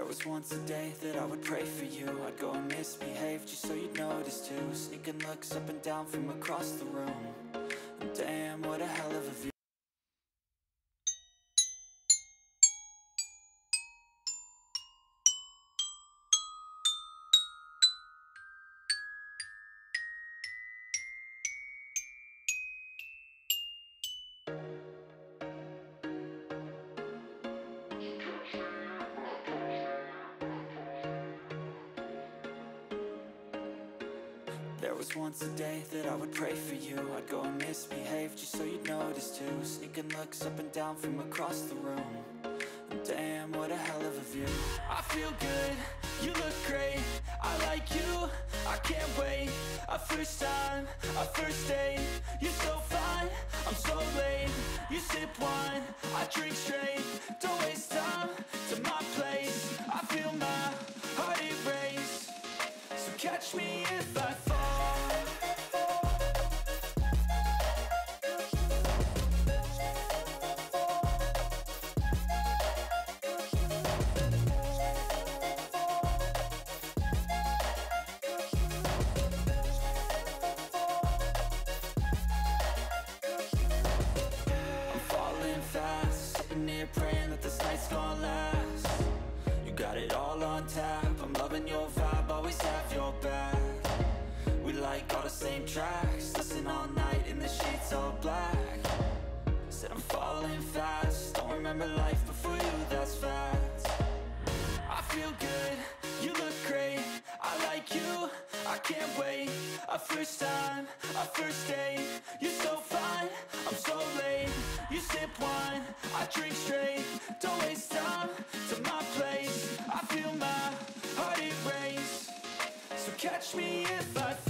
There was once a day that I would pray for you. I'd go and misbehave just so you'd notice too. Sneaking looks up and down from across the room. And damn, what a hell of a view. There was once a day that I would pray for you. I'd go and misbehave just so you'd notice too. Sneaking looks up and down from across the room. And damn, what a hell of a view. I feel good, you look great, I like you, I can't wait. A first time, a first date, you're so fine, I'm so late. You sip wine, I drink straight, don't waste time to my place. I feel my heart erase, so catch me if I fall. Praying that this night's gonna last. You got it all on tap, I'm loving your vibe, always have your back. We like all the same tracks, listen all night in the sheets all black. Said I'm falling fast, don't remember life before you, that's facts. I feel good, you look great, I like you, I can't wait. A first time, a first date, you're so fine, I'm so late. You sip wine, I drink straight, don't waste time to my place. I feel my heart erase, so catch me if I